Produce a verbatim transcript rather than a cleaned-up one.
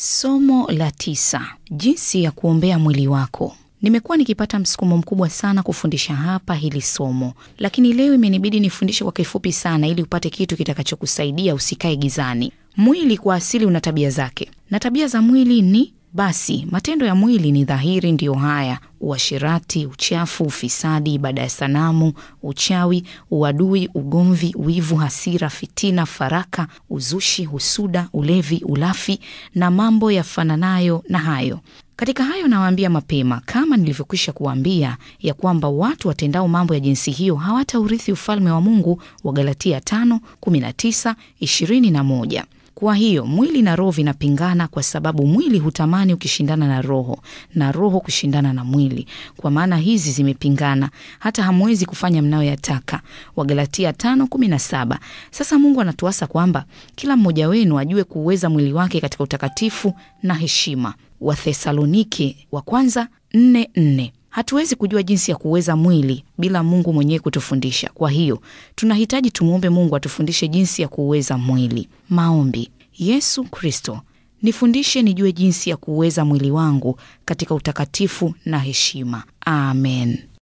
Somo la tisa, jinsi ya kuombea mwili wako. Nimekuwa nikipata msukumo mkubwa sana kufundisha hapa hili somo, lakini leo imenibidi nifundishe kwa kifupi sana ili upate kitu kitakachokusaidia usikae gizani. Mwili kwa asili una tabia zake, na tabia za mwili ni basi, matendo ya mwili ni dhahiri ndiyo haya: uasherati, uchafu, ufisadi, ibada ya sanamu, uchawi, uadui, ugomvi, wivu, hasira, fitina, faraka, uzushi, husuda, ulevi, ulafi na mambo yafananayo na hayo. Katika hayo nawaambia mapema, kama nilivyokwisha kuambia, ya kwamba watu watendao mambo ya jinsi hiyo hawataurithi ufalme wa Mungu, wa Galatia tano kumi na tisa ishirini na moja. Kwa hiyo mwili na roho vinapingana, kwa sababu mwili hutamani ukishindana na roho, na roho kushindana na mwili. Kwa maana hizi zimepingana, hata hamwezi kufanya mnayoyataka. Wagalatia tano kumi na saba. Sasa Mungu anatuasa kwamba kila mmoja wenu ajue kuuweza mwili wake katika utakatifu na heshima. Wathesalonike wa kwanza nne nne. Hatuwezi kujua jinsi ya kuweza mwili bila Mungu mwenyewe kutufundisha. Kwa hiyo tunahitaji tumuombe Mungu atufundishe jinsi ya kuweza mwili. Maombi. Yesu Kristo, nifundishe nijue jinsi ya kuweza mwili wangu katika utakatifu na heshima. Amen.